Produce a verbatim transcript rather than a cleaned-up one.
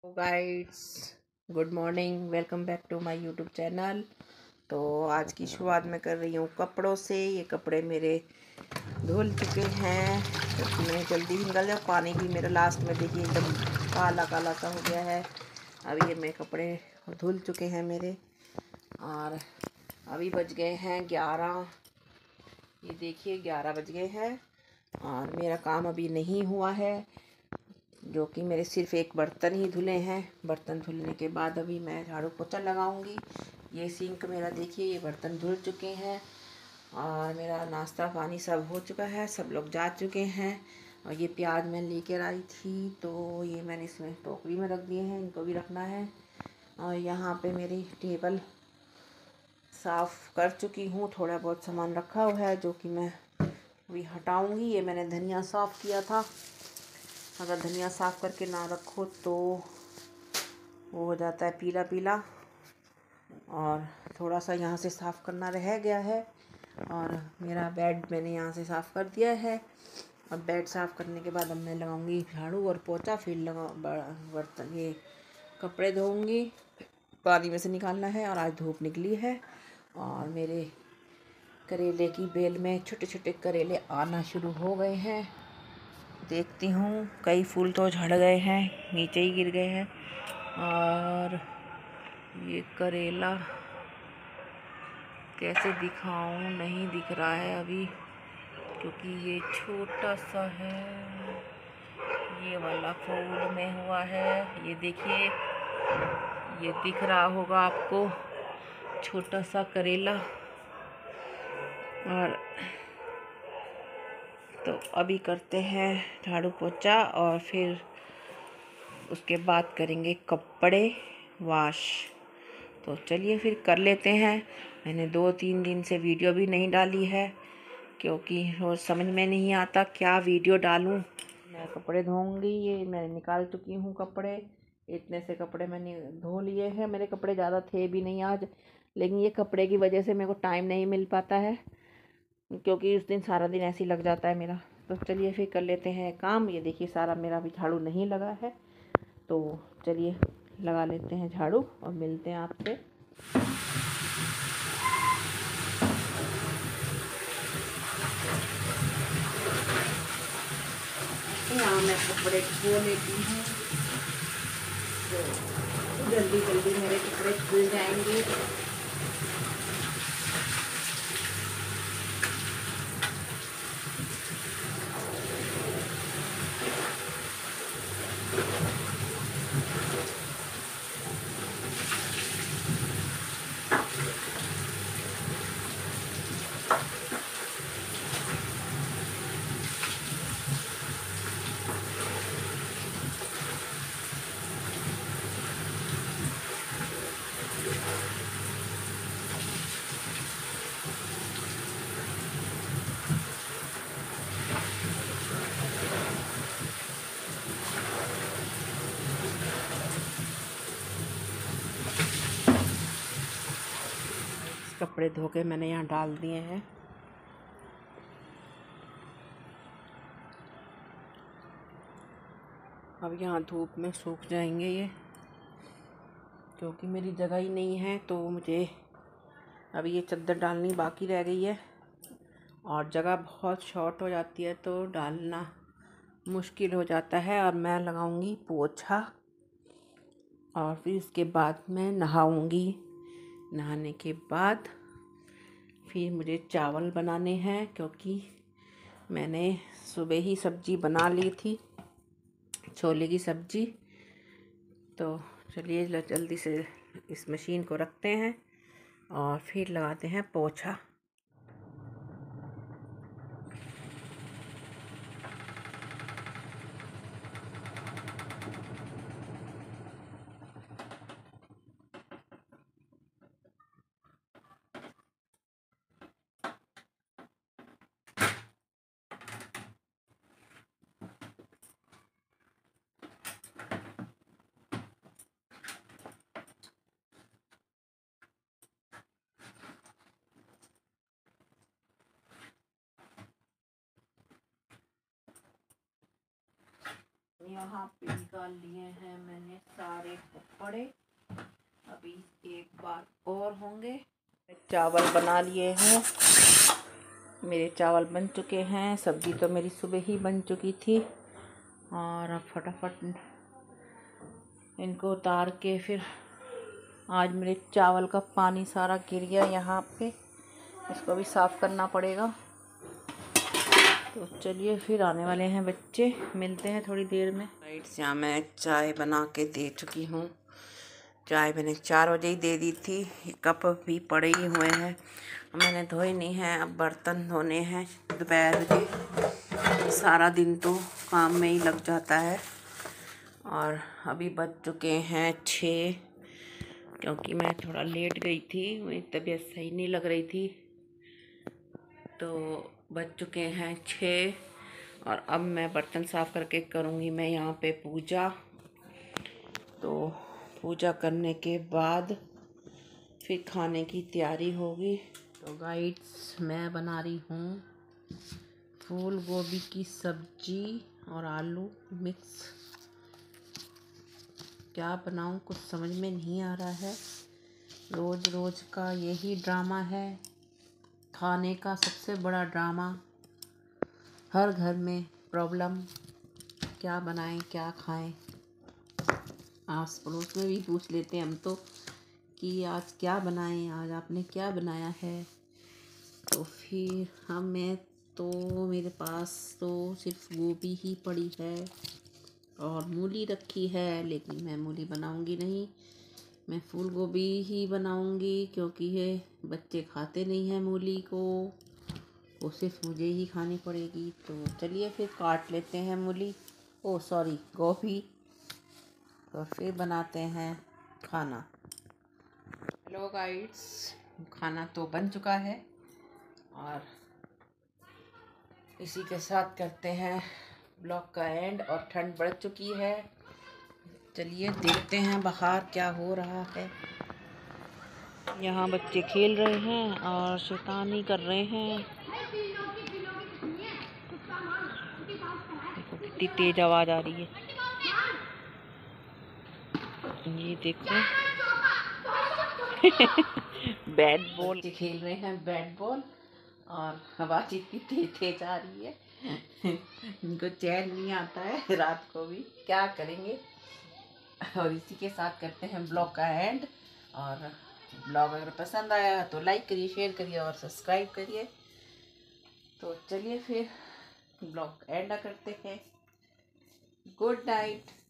Guides, good morning. Welcome back to my YouTube channel. तो आज की शुरुआत मैं कर रही हूँ कपड़ों से। ये कपड़े मेरे धुल चुके हैं क्योंकि मैंने जल्दी ही निकल जाए। पानी भी मेरा लास्ट में देखिए एकदम काला काला सा हो गया है। अब ये मेरे कपड़े धुल चुके हैं मेरे, और अभी बज गए हैं ग्यारह। ये देखिए ग्यारह बज गए हैं और मेरा काम अभी नहीं हुआ है, जो कि मेरे सिर्फ एक बर्तन ही धुले हैं। बर्तन धुलने के बाद अभी मैं झाड़ू पोछा लगाऊंगी। ये सिंक मेरा देखिए, ये बर्तन धुल चुके हैं और मेरा नाश्ता पानी सब हो चुका है। सब लोग जा चुके हैं। और ये प्याज मैं लेकर आई थी, तो ये मैंने इसमें टोकरी में रख दिए हैं, इनको भी रखना है। और यहाँ पे मेरी टेबल साफ़ कर चुकी हूँ। थोड़ा बहुत सामान रखा हुआ है जो कि मैं अभी हटाऊँगी। ये मैंने धनिया साफ़ किया था। अगर धनिया साफ़ करके ना रखो तो वो हो जाता है पीला पीला। और थोड़ा सा यहाँ से साफ़ करना रह गया है। और मेरा बेड मैंने यहाँ से साफ़ कर दिया है। और बेड साफ़ करने के बाद अब मैं लगाऊंगी झाड़ू और पोछा, फिर लगा बर्तन ये कपड़े धोऊंगी। पानी में से निकालना है और आज धूप निकली है। और मेरे करेले की बेल में छोटे छोटे करेले आना शुरू हो गए हैं। देखती हूँ, कई फूल तो झड़ गए हैं, नीचे ही गिर गए हैं। और ये करेला कैसे दिखाऊं, नहीं दिख रहा है अभी क्योंकि ये छोटा सा है। ये वाला फूल में हुआ है, ये देखिए, ये दिख रहा होगा आपको, छोटा सा करेला। और तो अभी करते हैं झाड़ू पोछा और फिर उसके बाद करेंगे कपड़े वॉश। तो चलिए फिर कर लेते हैं। मैंने दो तीन दिन से वीडियो भी नहीं डाली है क्योंकि रोज़ समझ में नहीं आता क्या वीडियो डालूं। मैं कपड़े धोऊंगी। ये मैं निकाल चुकी हूँ कपड़े। इतने से कपड़े मैंने धो लिए हैं। मेरे कपड़े ज़्यादा थे भी नहीं आज, लेकिन ये कपड़े की वजह से मेरे को टाइम नहीं मिल पाता है क्योंकि उस दिन सारा दिन ऐसे ही लग जाता है मेरा। तो चलिए फिर कर लेते हैं काम। ये देखिए सारा मेरा अभी झाड़ू नहीं लगा है, तो चलिए लगा लेते हैं झाड़ू और मिलते हैं आपसे। यहाँ मैं कपड़े धो लेती हूँ तो जल्दी जल्दी मेरे कपड़े धुल जाएंगे। कपड़े धो के मैंने यहाँ डाल दिए हैं। अब यहाँ धूप में सूख जाएंगे ये, क्योंकि मेरी जगह ही नहीं है। तो मुझे अभी ये चादर डालनी बाकी रह गई है और जगह बहुत शॉर्ट हो जाती है तो डालना मुश्किल हो जाता है। और मैं लगाऊंगी पोछा और फिर इसके बाद मैं नहाऊंगी। नहाने के बाद फिर मुझे चावल बनाने हैं क्योंकि मैंने सुबह ही सब्ज़ी बना ली थी, छोले की सब्ज़ी। तो चलिए जल्दी से इस मशीन को रखते हैं और फिर लगाते हैं पोछा। यहाँ पे निकाल लिए हैं मैंने सारे बड़े अभी एक बार और होंगे। चावल बना लिए हैं, मेरे चावल बन चुके हैं। सब्ज़ी तो मेरी सुबह ही बन चुकी थी और अब फटाफट इनको उतार के फिर आज मेरे चावल का पानी सारा गिर गया यहाँ पे, इसको भी साफ़ करना पड़ेगा। तो चलिए फिर आने वाले हैं बच्चे, मिलते हैं थोड़ी देर में। राइट, यहाँ मैं चाय बना के दे चुकी हूँ। चाय मैंने चार बजे ही दे दी थी। कप भी पड़े ही हुए हैं, मैंने धोए नहीं हैं। अब बर्तन धोने हैं दोपहर के। सारा दिन तो काम में ही लग जाता है और अभी बज चुके हैं छः, क्योंकि मैं थोड़ा लेट गई थी, मेरी तबीयत सही नहीं लग रही थी। तो बज चुके हैं छः और अब मैं बर्तन साफ़ करके करूँगी मैं यहाँ पे पूजा। तो पूजा करने के बाद फिर खाने की तैयारी होगी। तो गाइड्स, मैं बना रही हूँ फूल गोभी की सब्जी और आलू मिक्स। क्या बनाऊँ कुछ समझ में नहीं आ रहा है। रोज़ रोज़ का यही ड्रामा है, खाने का सबसे बड़ा ड्रामा। हर घर में प्रॉब्लम, क्या बनाएं क्या खाएं। आस पड़ोस में भी पूछ लेते हैं हम तो कि आज क्या बनाएं, आज आपने क्या बनाया है। तो फिर हम मैं तो मेरे पास तो सिर्फ गोभी ही पड़ी है और मूली रखी है, लेकिन मैं मूली बनाऊंगी नहीं, मैं फूल गोभी ही बनाऊंगी, क्योंकि ये बच्चे खाते नहीं हैं मूली को, वो सिर्फ मुझे ही खानी पड़ेगी। तो चलिए फिर काट लेते हैं मूली, ओ सॉरी गोभी, तो फिर बनाते हैं खाना। हेलो गाइड्स, खाना तो बन चुका है और इसी के साथ करते हैं ब्लॉग का एंड। और ठंड बढ़ चुकी है, चलिए देखते हैं बाहर क्या हो रहा है। यहाँ बच्चे खेल रहे हैं और शैतानी कर रहे हैं। देखो कितनी तेज आवाज़ आ रही है, ये देखो। बैट बॉल खेल रहे हैं, बैट बॉल, और आवाज़ इतनी तेज तेज आ रही है इनको चैन नहीं आता है रात को भी, क्या करेंगे। और इसी के साथ करते हैं ब्लॉग का एंड। और ब्लॉग अगर पसंद आया तो लाइक करिए, शेयर करिए और सब्सक्राइब करिए। तो चलिए फिर ब्लॉग एंड करते हैं। Good night.